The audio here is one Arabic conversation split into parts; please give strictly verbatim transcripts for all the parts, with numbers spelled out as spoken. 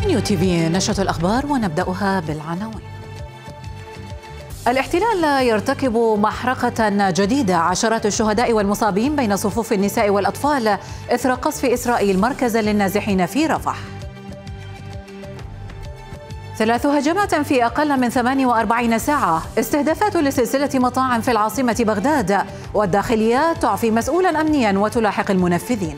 نيو تي في نشرة الأخبار ونبدأها بالعناوين. الاحتلال يرتكب محرقة جديدة، عشرات الشهداء والمصابين بين صفوف النساء والأطفال إثر قصف إسرائيل مركزا للنازحين في رفح. ثلاث هجمات في أقل من ثمانية وأربعين ساعة، استهدافات لسلسلة مطاعم في العاصمة بغداد، والداخلية تعفي مسؤولا أمنيا وتلاحق المنفذين.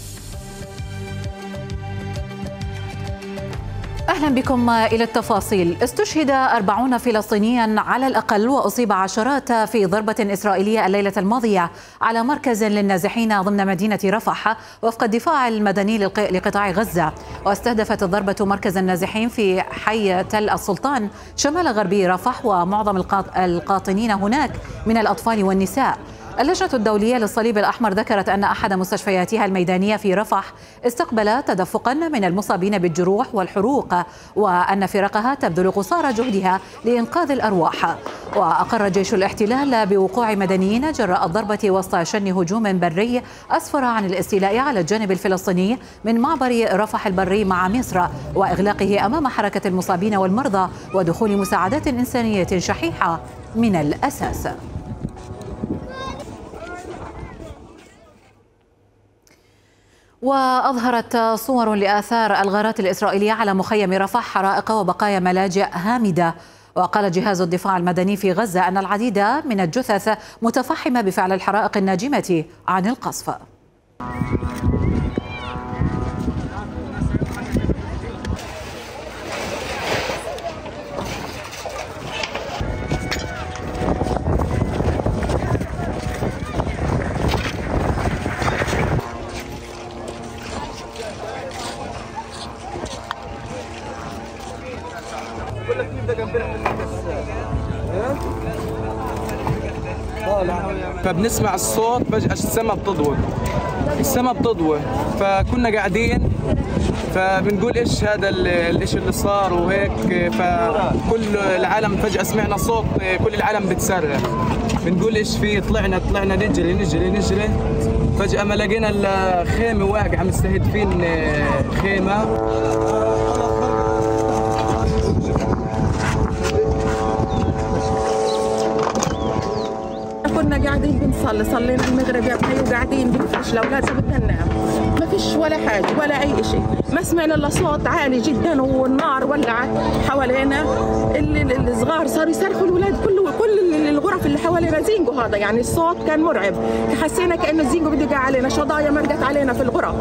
أهلا بكم إلى التفاصيل. استشهد أربعون فلسطينيا على الأقل وأصيب عشرات في ضربة إسرائيلية الليلة الماضية على مركز للنازحين ضمن مدينة رفح وفق الدفاع المدني لقطاع غزة. واستهدفت الضربة مركز النازحين في حي تل السلطان شمال غربي رفح، ومعظم القاطنين هناك من الأطفال والنساء. اللجنة الدولية للصليب الأحمر ذكرت أن أحد مستشفياتها الميدانية في رفح استقبل تدفقا من المصابين بالجروح والحروق، وأن فرقها تبذل قصارى جهدها لإنقاذ الأرواح. وأقر جيش الاحتلال بوقوع مدنيين جراء الضربة وسط شن هجوم بري أسفر عن الاستيلاء على الجانب الفلسطيني من معبر رفح البري مع مصر، وإغلاقه أمام حركة المصابين والمرضى ودخول مساعدات إنسانية شحيحة من الأساس. وأظهرت صور لآثار الغارات الإسرائيلية على مخيم رفح حرائق وبقايا ملاجئ هامدة. وقال جهاز الدفاع المدني في غزة أن العديد من الجثث متفحمة بفعل الحرائق الناجمة عن القصف. فبنسمع الصوت فجأة السماء بتضوي السماء بتضوي فكنا قاعدين فبنقول ايش هذا الاشي اللي صار وهيك، فكل العالم فجأة سمعنا صوت كل العالم بتصرخ، بنقول ايش في، طلعنا طلعنا نجري نجري نجري فجأة ما لقينا الخيمة واقعة مستهدفين خيمة. كنا قاعدين بنصلي، صلينا المغرب يا بني وقاعدين بنفرش الاولاد بدنا ننام، ما فيش ولا حاجه ولا اي شيء، ما سمعنا الا صوت عالي جدا والنار ولعت حوالينا، الصغار صاروا يصرخوا، الاولاد كله كل الغرف اللي حوالينا زينجو، هذا يعني الصوت كان مرعب، حسينا كانه الزينجو بده يقع علينا، شظايا مرقت علينا في الغرف.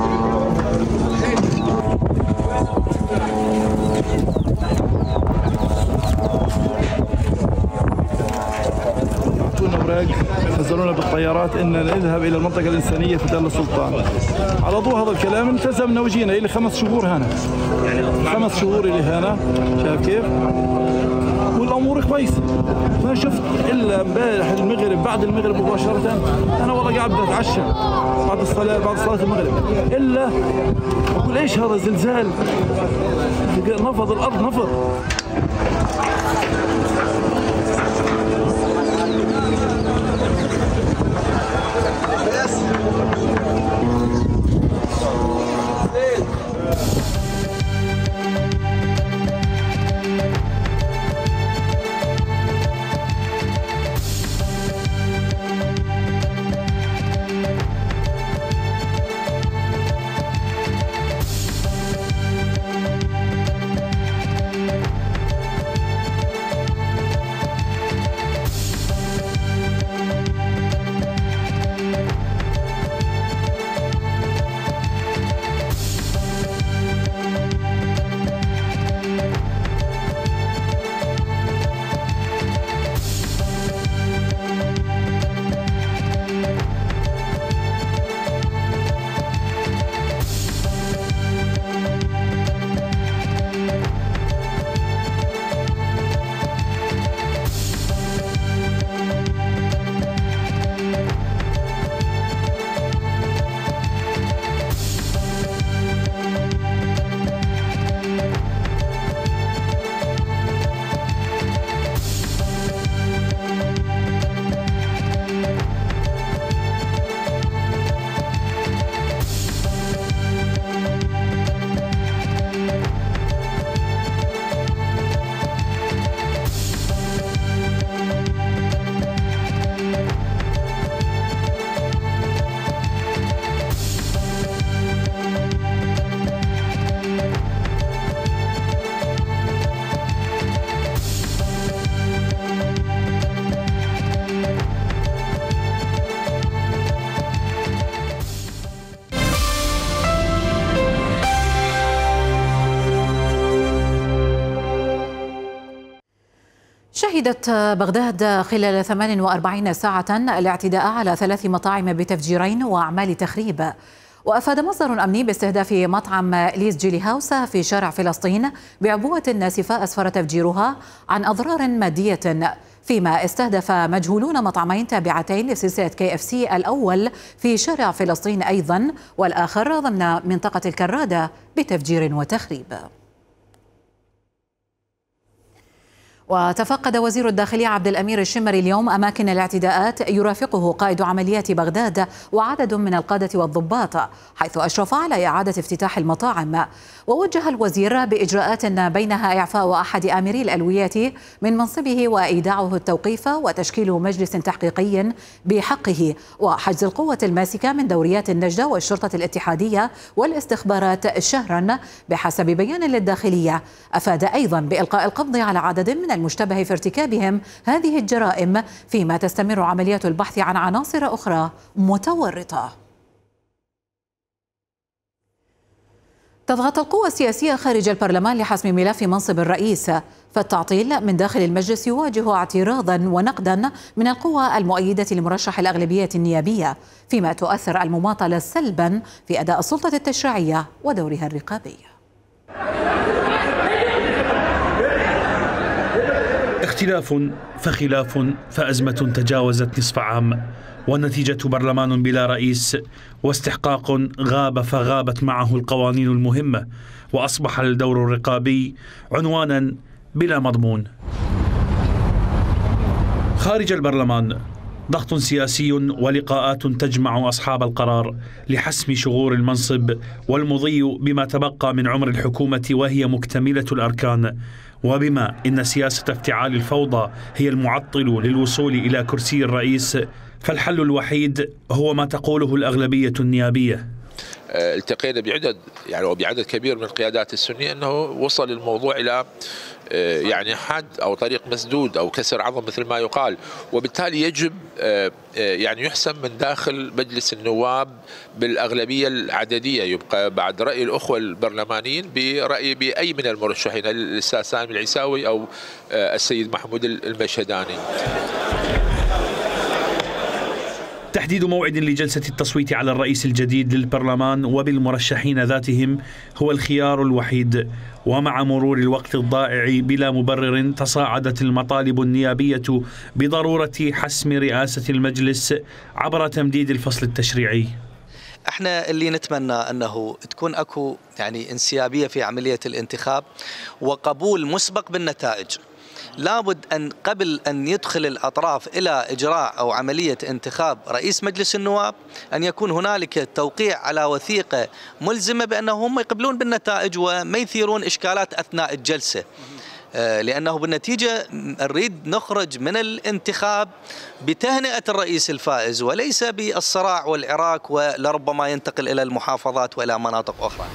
نزلونا بالطيارات ان نذهب الى المنطقه الانسانيه في تل السلطان. على ضوء هذا الكلام التزمنا وجينا الى خمس شهور هنا. خمس شهور الى هنا، شايف كيف؟ والامور كويسه. ما شفت الا امبارح المغرب بعد المغرب مباشره، انا والله قاعد بتعشى بعد الصلاه بعد صلاه المغرب، الا اقول ايش هذا زلزال؟ نفض الارض نفض. شهدت بغداد خلال ثمان وأربعين ساعة الاعتداء على ثلاث مطاعم بتفجيرين وأعمال تخريب. وأفاد مصدر أمني باستهداف مطعم ليز جيلي هاوس في شارع فلسطين بعبوة ناسفة أسفر تفجيرها عن أضرار مادية، فيما استهدف مجهولون مطعمين تابعتين لسلسلة كي اف سي، الأول في شارع فلسطين أيضا والآخر ضمن منطقة الكرادة بتفجير وتخريب. وتفقد وزير الداخلية عبد الأمير الشمري اليوم أماكن الاعتداءات يرافقه قائد عمليات بغداد وعدد من القادة والضباط، حيث أشرف على إعادة افتتاح المطاعم. ووجه الوزير بإجراءات بينها إعفاء أحد آمري الألوية من منصبه وإيداعه التوقيف وتشكيل مجلس تحقيقي بحقه وحجز القوة الماسكة من دوريات النجدة والشرطة الاتحادية والاستخبارات شهرا بحسب بيان للداخلية. أفاد أيضا بإلقاء القبض على عدد من المشتبه في ارتكابهم هذه الجرائم، فيما تستمر عمليات البحث عن عناصر أخرى متورطة. تضغط القوى السياسية خارج البرلمان لحسم ملف منصب الرئيس، فالتعطيل من داخل المجلس يواجه اعتراضا ونقدا من القوى المؤيدة لمرشح الأغلبية النيابية، فيما تؤثر المماطلة سلبا في أداء السلطة التشريعية ودورها الرقابي. اختلاف فخلاف فأزمة تجاوزت نصف عام، والنتيجة برلمان بلا رئيس، واستحقاق غاب فغابت معه القوانين المهمة، وأصبح الدور الرقابي عنوانا بلا مضمون. خارج البرلمان ضغط سياسي ولقاءات تجمع أصحاب القرار لحسم شغور المنصب والمضي بما تبقى من عمر الحكومة وهي مكتملة الأركان. وبما إن سياسة افتعال الفوضى هي المعطل للوصول إلى كرسي الرئيس، فالحل الوحيد هو ما تقوله الأغلبية النيابية. التقينا بعدد يعني وبعدد كبير من القيادات السنية أنه وصل الموضوع إلى يعني حد أو طريق مسدود أو كسر عظم مثل ما يقال، وبالتالي يجب يعني يحسم من داخل مجلس النواب بالأغلبية العددية، يبقى بعد رأي الأخوة البرلمانيين برأي بأي من المرشحين، الأستاذ سامي العيساوي أو السيد محمود المشهداني. تحديد موعد لجلسة التصويت على الرئيس الجديد للبرلمان وبالمرشحين ذاتهم هو الخيار الوحيد، ومع مرور الوقت الضائع بلا مبرر تصاعدت المطالب النيابية بضرورة حسم رئاسة المجلس عبر تمديد الفصل التشريعي. احنا اللي نتمنى انه تكون اكو يعني انسيابية في عملية الانتخاب وقبول مسبق بالنتائج. لابد أن قبل أن يدخل الأطراف إلى إجراء أو عملية انتخاب رئيس مجلس النواب أن يكون هنالك توقيع على وثيقة ملزمة بأنهم يقبلون بالنتائج وما يثيرون إشكالات أثناء الجلسة، لأنه بالنتيجة نريد نخرج من الانتخاب بتهنئة الرئيس الفائز وليس بالصراع والعراك ولربما ينتقل إلى المحافظات وإلى مناطق أخرى.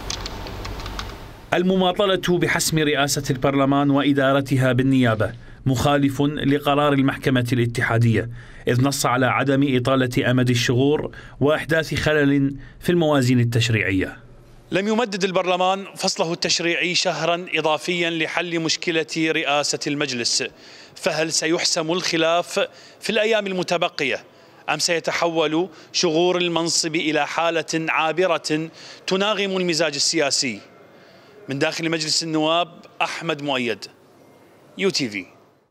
المماطلة بحسم رئاسة البرلمان وإدارتها بالنيابة مخالف لقرار المحكمة الاتحادية، إذ نص على عدم إطالة أمد الشغور وإحداث خلل في الموازين التشريعية. لم يمدد البرلمان فصله التشريعي شهرا إضافيا لحل مشكلة رئاسة المجلس، فهل سيحسم الخلاف في الأيام المتبقية أم سيتحول شغور المنصب إلى حالة عابرة تناغم المزاج السياسي؟ من داخل مجلس النواب أحمد مؤيد، يو تي في.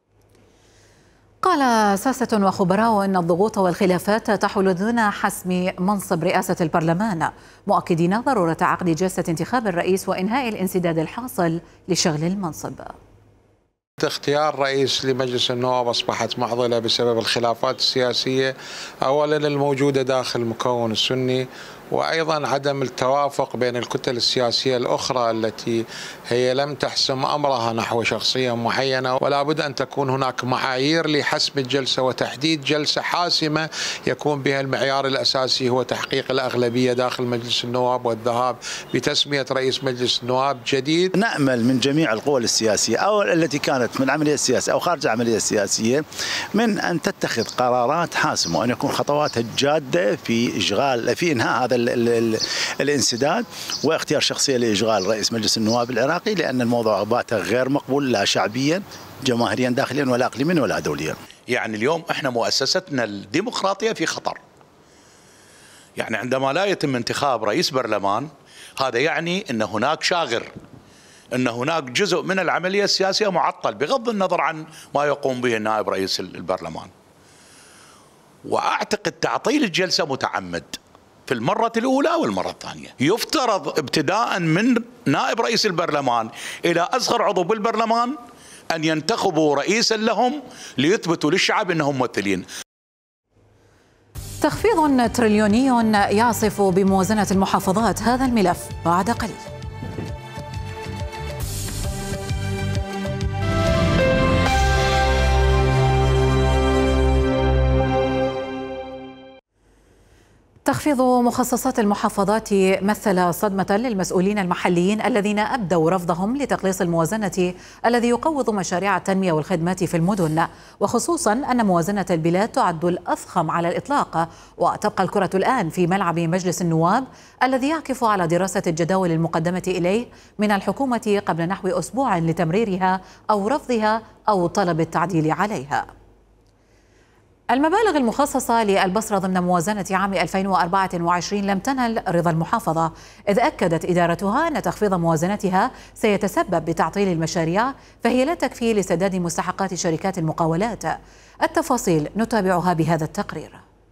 قال ساسة وخبراء أن الضغوط والخلافات تحول دون حسم منصب رئاسة البرلمان، مؤكدين ضرورة عقد جلسة انتخاب الرئيس وإنهاء الانسداد الحاصل لشغل المنصب. اختيار رئيس لمجلس النواب أصبحت معضلة بسبب الخلافات السياسية، أولا الموجودة داخل المكون السني، وأيضا عدم التوافق بين الكتل السياسية الأخرى التي هي لم تحسم أمرها نحو شخصية معينة، ولا بد أن تكون هناك معايير لحسم الجلسة وتحديد جلسة حاسمة يكون بها المعيار الأساسي هو تحقيق الأغلبية داخل مجلس النواب والذهاب بتسمية رئيس مجلس النواب جديد. نأمل من جميع القوى السياسية أو التي كانت من العملية السياسية أو خارج العملية السياسية من أن تتخذ قرارات حاسمة وأن يكون خطواتها جادة في إشغال في إنهاء هذا هذا ال ال ال الانسداد واختيار شخصية لإشغال رئيس مجلس النواب العراقي، لأن الموضوع باته غير مقبول لا شعبيا جماهيريا داخليا ولا اقليميا ولا دوليا. يعني اليوم احنا مؤسستنا الديمقراطية في خطر. يعني عندما لا يتم انتخاب رئيس برلمان هذا يعني ان هناك شاغر، ان هناك جزء من العملية السياسية معطل بغض النظر عن ما يقوم به النائب رئيس البرلمان. واعتقد تعطيل الجلسة متعمد في المرة الأولى والمرة الثانية. يفترض ابتداء من نائب رئيس البرلمان إلى أصغر عضو بالبرلمان أن ينتخبوا رئيسا لهم ليثبتوا للشعب أنهم ممثلين. تخفيض تريليوني يعصف بموازنة المحافظات، هذا الملف بعد قليل. تخفيض مخصصات المحافظات مثل صدمة للمسؤولين المحليين الذين أبدوا رفضهم لتقليص الموازنة الذي يقوض مشاريع التنمية والخدمات في المدن، وخصوصا أن موازنة البلاد تعد الأضخم على الإطلاق، وتبقى الكرة الآن في ملعب مجلس النواب الذي يعكف على دراسة الجداول المقدمة إليه من الحكومة قبل نحو أسبوع لتمريرها أو رفضها أو طلب التعديل عليها. المبالغ المخصصة للبصرة ضمن موازنة عام ألفين وأربعة وعشرين لم تنل رضا المحافظة، إذ أكدت إدارتها أن تخفيض موازنتها سيتسبب بتعطيل المشاريع، فهي لا تكفي لسداد مستحقات شركات المقاولات. التفاصيل نتابعها بهذا التقرير.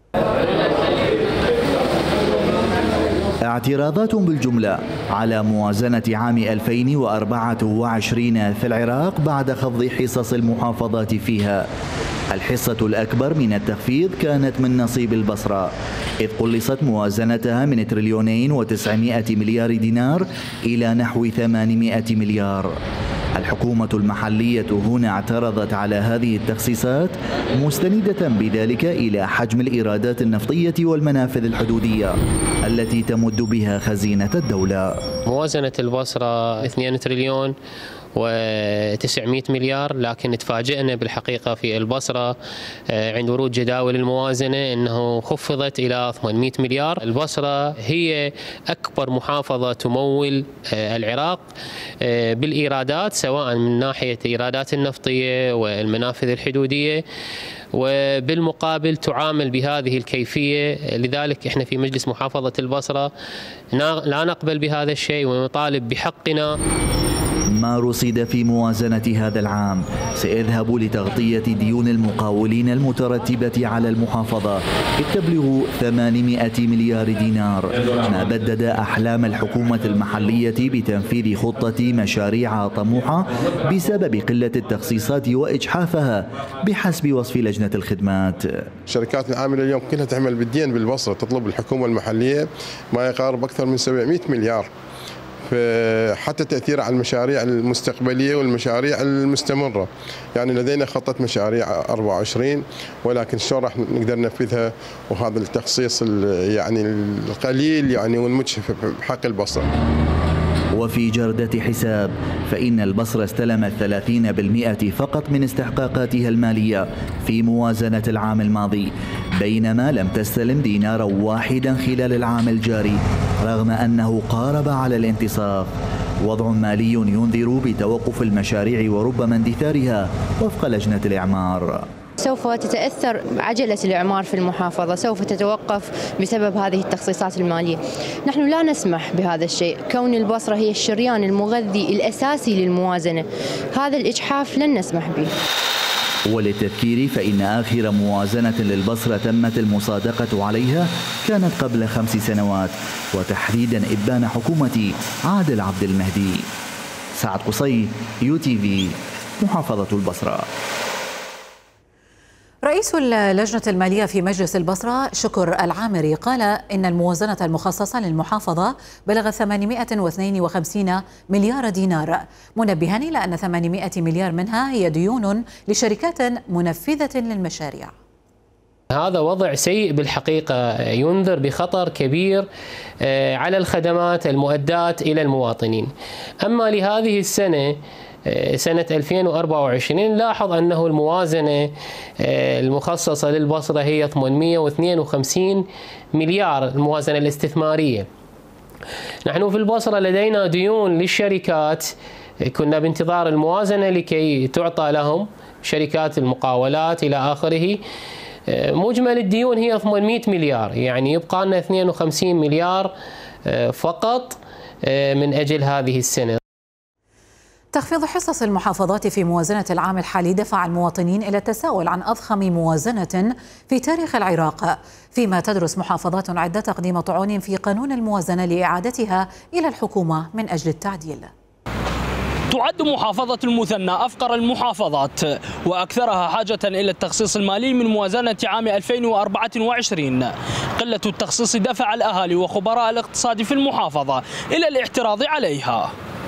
اعتراضات بالجملة على موازنة عام ألفين وأربعة وعشرين في العراق بعد خفض حصص المحافظات فيها. الحصة الأكبر من التخفيض كانت من نصيب البصرة، إذ قلصت موازنتها من تريليونين وتسعمائة مليار دينار إلى نحو ثمانمائة مليار. الحكومة المحلية هنا اعترضت على هذه التخصيصات، مستندة بذلك إلى حجم الإيرادات النفطية والمنافذ الحدودية التي تمد بها خزينة الدولة. موازنة البصرة اثنين تريليون وتسعمائة مليار، لكن تفاجئنا بالحقيقة في البصرة عند ورود جداول الموازنة أنه خفضت إلى ثمانمائة مليار. البصرة هي أكبر محافظة تمول العراق بالإيرادات، سواء من ناحية الإيرادات النفطية والمنافذ الحدودية، وبالمقابل تعامل بهذه الكيفية. لذلك احنا في مجلس محافظة البصرة لا نقبل بهذا الشيء ونطالب بحقنا. ما رصد في موازنة هذا العام سيذهب لتغطية ديون المقاولين المترتبة على المحافظة، إذ تبلغ ثمانمائة مليار دينار، ما بدد أحلام الحكومة المحلية بتنفيذ خطة مشاريع طموحة بسبب قلة التخصيصات وإجحافها بحسب وصف لجنة الخدمات. الشركات العاملة اليوم كلها تعمل بالدين بالبصرة، تطلب الحكومة المحلية ما يقارب أكثر من سبعمائة مليار، حتى تأثير على المشاريع المستقبلية والمشاريع المستمرة. يعني لدينا خطة مشاريع أربعة وعشرين، ولكن شلون راح نقدر ننفذها وهذا التخصيص يعني القليل يعني والمجحف بحق البصرة. وفي جردة حساب فإن البصرة استلمت ثلاثين بالمئة فقط من استحقاقاتها المالية في موازنة العام الماضي، بينما لم تستلم دينارا واحدا خلال العام الجاري، رغم أنه قارب على الانتصاف. وضع مالي ينذر بتوقف المشاريع وربما اندثارها وفق لجنة الإعمار. سوف تتأثر عجلة الإعمار في المحافظة، سوف تتوقف بسبب هذه التخصيصات المالية. نحن لا نسمح بهذا الشيء، كون البصرة هي الشريان المغذي الأساسي للموازنة، هذا الإجحاف لن نسمح به. وللتذكير فإن آخر موازنة للبصرة تمت المصادقة عليها كانت قبل خمس سنوات، وتحديدا إبان حكومة عادل عبد المهدي. سعد قصي، يو تي في، محافظة البصرة. رئيس اللجنة المالية في مجلس البصرة شكر العامري قال إن الموازنة المخصصة للمحافظة بلغت ثمانمائة واثنين وخمسين مليار دينار، منبها إلى أن ثمانمائة مليار منها هي ديون لشركات منفذة للمشاريع. هذا وضع سيء بالحقيقة، ينذر بخطر كبير على الخدمات المؤداة إلى المواطنين. أما لهذه السنة سنة ألفين وأربعة وعشرين نلاحظ أنه الموازنة المخصصة للبصرة هي ثمانمئة واثنين وخمسين مليار، الموازنة الاستثمارية. نحن في البصرة لدينا ديون للشركات، كنا بانتظار الموازنة لكي تعطى لهم شركات المقاولات إلى آخره. مجمل الديون هي ثمانمئة مليار، يعني يبقى لنا اثنين وخمسين مليار فقط من أجل هذه السنة. تخفيض حصص المحافظات في موازنة العام الحالي دفع المواطنين إلى التساؤل عن أضخم موازنة في تاريخ العراق، فيما تدرس محافظات عدة تقديم طعون في قانون الموازنة لإعادتها إلى الحكومة من أجل التعديل. تعد محافظة المثنى أفقر المحافظات وأكثرها حاجة إلى التخصيص المالي من موازنة عام ألفين وأربعة وعشرين. قلة التخصيص دفع الأهالي وخبراء الاقتصاد في المحافظة إلى الاعتراض عليها.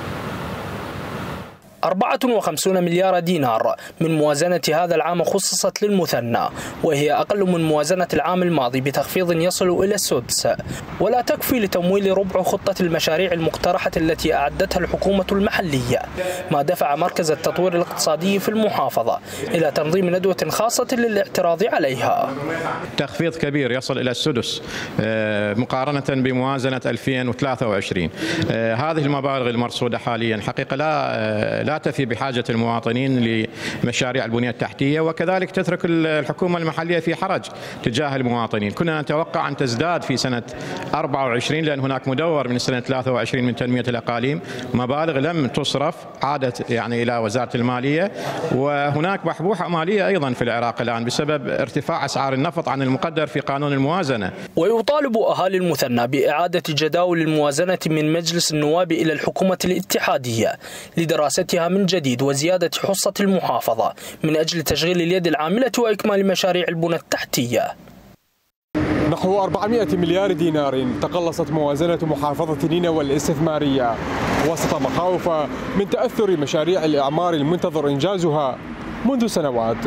أربعة وخمسين مليار دينار من موازنة هذا العام خصصت للمثنى، وهي أقل من موازنة العام الماضي بتخفيض يصل إلى السدس، ولا تكفي لتمويل ربع خطة المشاريع المقترحة التي أعدتها الحكومة المحلية، ما دفع مركز التطوير الاقتصادي في المحافظة إلى تنظيم ندوة خاصة للاعتراض عليها. تخفيض كبير يصل إلى السدس مقارنة بموازنة ألفين وثلاثة وعشرين. هذه المبالغ المرصودة حاليا حقيقة لا لا تفي بحاجة المواطنين لمشاريع البنية التحتية، وكذلك تترك الحكومة المحلية في حرج تجاه المواطنين. كنا نتوقع أن تزداد في سنة أربعة وعشرين لأن هناك مدور من سنة ثلاثة وعشرين من تنمية الأقاليم، مبالغ لم تصرف عادت يعني إلى وزارة المالية، وهناك بحبوحة مالية أيضا في العراق الآن بسبب ارتفاع أسعار النفط عن المقدر في قانون الموازنة. ويطالب أهالي المثنى بإعادة جداول الموازنة من مجلس النواب إلى الحكومة الاتحادية لدراستها من جديد وزيادة حصة المحافظة من أجل تشغيل اليد العاملة وإكمال مشاريع البنى التحتية. نحو أربعمئة مليار دينار تقلصت موازنة محافظة نينوى الاستثمارية وسط مخاوف من تأثر مشاريع الإعمار المنتظر إنجازها منذ سنوات.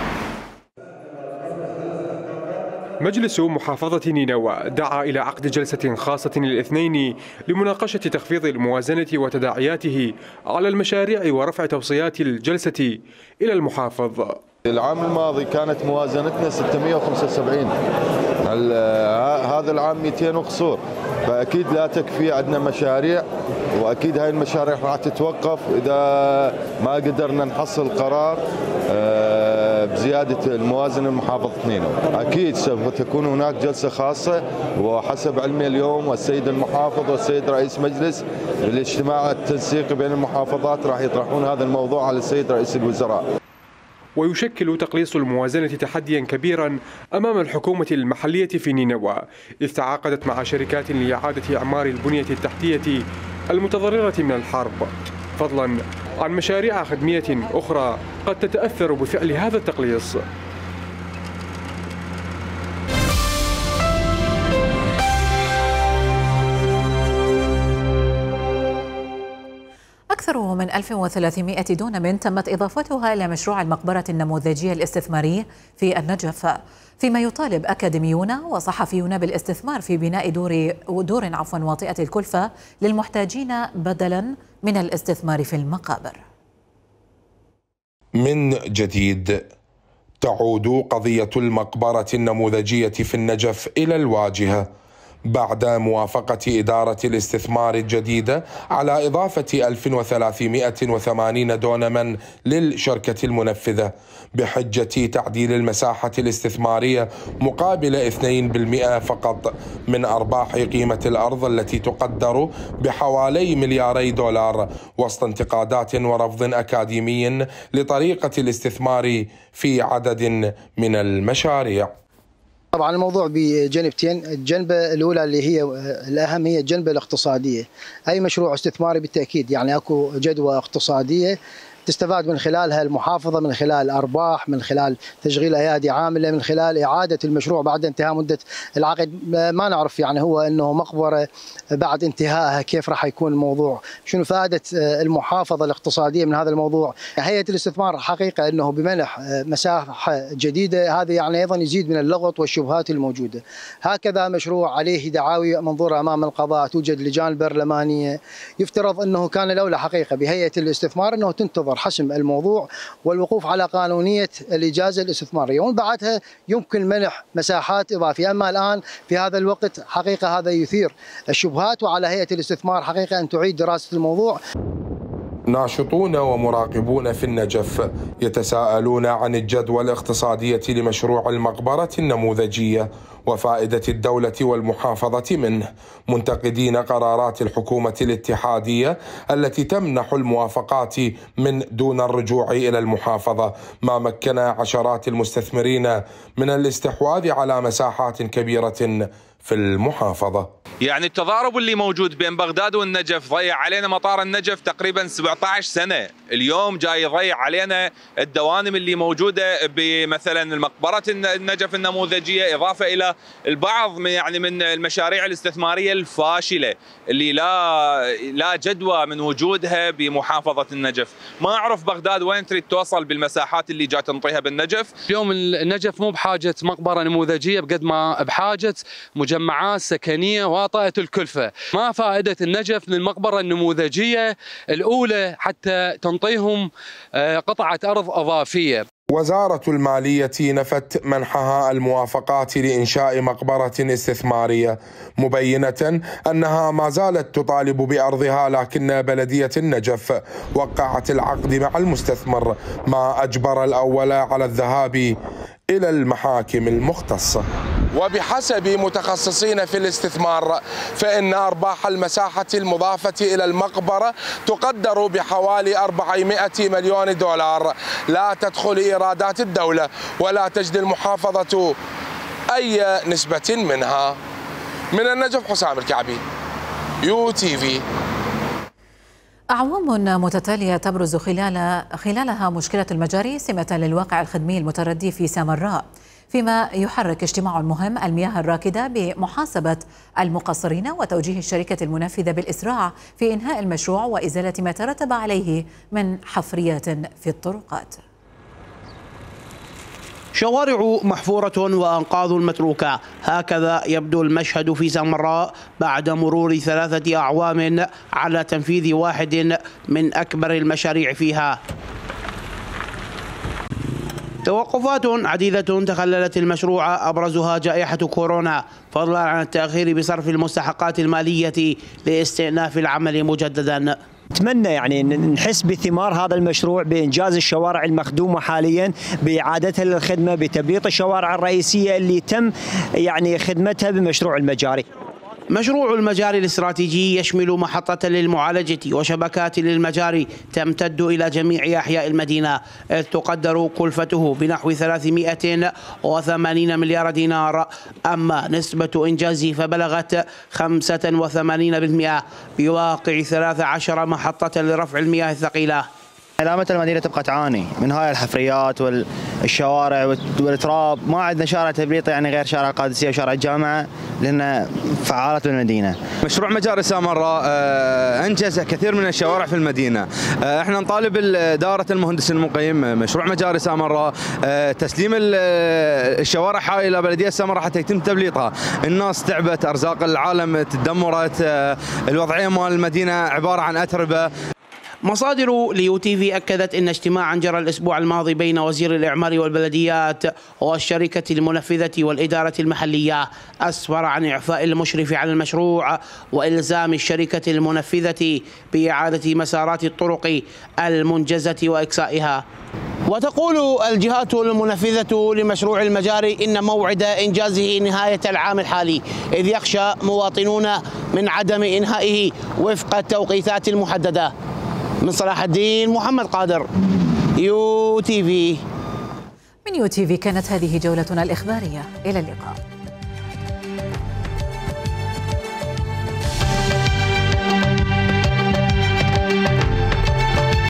مجلس محافظة نينوى دعا إلى عقد جلسة خاصة الاثنين لمناقشة تخفيض الموازنة وتداعياته على المشاريع ورفع توصيات الجلسة إلى المحافظ. العام الماضي كانت موازنتنا ستمئة وخمسة وسبعين، هذا العام مئتين وخسور، فأكيد لا تكفي. عندنا مشاريع وأكيد هاي المشاريع راح تتوقف إذا ما قدرنا نحصل قرار بزيادة الموازنة المحافظة نينوى. أكيد سوف تكون هناك جلسة خاصة، وحسب علمي اليوم والسيد المحافظ والسيد رئيس مجلس الاجتماع التنسيقي بين المحافظات راح يطرحون هذا الموضوع على السيد رئيس الوزراء. ويشكل تقليص الموازنة تحديا كبيرا أمام الحكومة المحلية في نينوى، إذ تعاقدت مع شركات لإعادة إعمار البنية التحتية المتضررة من الحرب، فضلا عن مشاريع خدمية أخرى قد تتأثر بفعل هذا التقليص. أكثر من ألف وثلاثمئة دونم تمت إضافتها إلى مشروع المقبرة النموذجية الاستثماري في النجف، فيما يطالب أكاديميون وصحفيون بالاستثمار في بناء دور دور عفوا واطئة الكلفة للمحتاجين بدلا من الاستثمار في المقابر. من جديد تعود قضية المقبرة النموذجية في النجف إلى الواجهة بعد موافقة إدارة الاستثمار الجديدة على إضافة ألف وثلاثمئة وثمانين دونما للشركة المنفذة بحجة تعديل المساحة الاستثمارية مقابل اثنين بالمئة فقط من أرباح قيمة الأرض التي تقدر بحوالي ملياري دولار، وسط انتقادات ورفض أكاديمي لطريقة الاستثمار في عدد من المشاريع. طبعا الموضوع بجنبتين، الجنبة الأولى اللي هي الأهم هي الجنبة الاقتصادية. أي مشروع استثماري بالتأكيد يعني أكو جدوى اقتصادية تستفاد من خلالها المحافظة من خلال أرباح، من خلال تشغيل أيادي عاملة، من خلال إعادة المشروع بعد انتهاء مدة العقد. ما نعرف يعني هو أنه مقبرة بعد انتهائها كيف راح يكون الموضوع، شنو فائدة المحافظة الاقتصادية من هذا الموضوع. هيئة الاستثمار حقيقة أنه بمنح مساحة جديدة هذا يعني أيضا يزيد من اللغط والشبهات الموجودة. هكذا مشروع عليه دعاوي منظورة أمام القضاء، توجد لجان برلمانية، يفترض أنه كان الأولى حقيقة بهيئة الاستثمار أنه تنتظر حسم الموضوع والوقوف على قانونية الإجازة الاستثمارية، ومن بعدها يمكن منح مساحات إضافية. أما الآن في هذا الوقت حقيقة هذا يثير الشبهات، وعلى هيئة الاستثمار حقيقة أن تعيد دراسة الموضوع. ناشطون ومراقبون في النجف يتساءلون عن الجدوى الاقتصادية لمشروع المقبرة النموذجية وفائدة الدولة والمحافظة منه، منتقدين قرارات الحكومة الاتحادية التي تمنح الموافقات من دون الرجوع إلى المحافظة، ما مكن عشرات المستثمرين من الاستحواذ على مساحات كبيرة في المحافظة. يعني التضارب اللي موجود بين بغداد والنجف ضيع علينا مطار النجف تقريبا سبعة عشر سنة، اليوم جاي يضيع علينا الدوانم اللي موجودة بمثلا مقبرة النجف النموذجية، إضافة إلى البعض من يعني من المشاريع الاستثمارية الفاشلة اللي لا لا جدوى من وجودها بمحافظة النجف. ما أعرف بغداد وين تريد توصل بالمساحات اللي جاي تنطيها بالنجف. اليوم النجف مو بحاجة مقبرة نموذجية بقد ما بحاجة مجمعات سكنية واطئة الكلفة. ما فائدة النجف من المقبرة النموذجية الأولى حتى تنطيهم قطعة أرض إضافية. وزارة المالية نفت منحها الموافقات لإنشاء مقبرة استثمارية، مبينة أنها ما زالت تطالب بأرضها، لكن بلدية النجف وقعت العقد مع المستثمر، ما أجبر الأول على الذهاب إلى المحاكم المختصة. وبحسب متخصصين في الاستثمار فإن أرباح المساحة المضافة إلى المقبرة تقدر بحوالي أربعمائة مليون دولار، لا تدخل إيرادات الدولة ولا تجدي المحافظة أي نسبة منها. من النجف حسام الكعبي، يو تي في. أعوام متتالية تبرز خلال خلالها مشكلة المجاري سمة للواقع الخدمي المتردي في سامراء، فيما يحرك اجتماع مهم المياه الراكدة بمحاسبة المقصرين وتوجيه الشركة المنفذة بالإسراع في إنهاء المشروع وإزالة ما ترتب عليه من حفريات في الطرقات. شوارع محفورة وأنقاض متروكة، هكذا يبدو المشهد في سامراء بعد مرور ثلاثة أعوام على تنفيذ واحد من أكبر المشاريع فيها. توقفات عديدة تخللت المشروع، أبرزها جائحة كورونا، فضلا عن التأخير بصرف المستحقات المالية لاستئناف العمل مجددا. نتمنى يعني نحس بثمار هذا المشروع بإنجاز الشوارع المخدومة حاليا، بإعادتها للخدمة، بتبليط الشوارع الرئيسية اللي تم يعني خدمتها بمشروع المجاري. مشروع المجاري الاستراتيجي يشمل محطة للمعالجة وشبكات للمجاري تمتد إلى جميع أحياء المدينة، إذ تقدر كلفته بنحو ثلاثمائة وثمانين مليار دينار، أما نسبة إنجازه فبلغت خمسة وثمانين بالمئة بواقع ثلاث عشرة محطة لرفع المياه الثقيلة. علامة المدينة تبقى تعاني من هاي الحفريات والشوارع والتراب، ما عندنا شارع تبليط يعني غير شارع القادسية وشارع الجامعة لأن فعالات بالمدينة. مشروع مجاري سامراء أنجز كثير من الشوارع في المدينة. احنا نطالب إدارة المهندس المقيم مشروع مجاري سامراء تسليم الشوارع هاي إلى بلدية سامراء حتى يتم تبليطها. الناس تعبت، أرزاق العالم تدمرت، الوضعية مال المدينة عبارة عن أتربة. مصادر ليو تي في أكدت أن اجتماعا جرى الأسبوع الماضي بين وزير الإعمار والبلديات والشركة المنفذة والإدارة المحلية أسفر عن إعفاء المشرف على المشروع وإلزام الشركة المنفذة بإعادة مسارات الطرق المنجزة وإكسائها. وتقول الجهات المنفذة لمشروع المجاري إن موعد إنجازه نهاية العام الحالي، إذ يخشى مواطنون من عدم إنهائه وفق التوقيتات المحددة. من صلاح الدين محمد قادر، يو تي في. من يو تي في كانت هذه جولتنا الإخبارية، إلى اللقاء.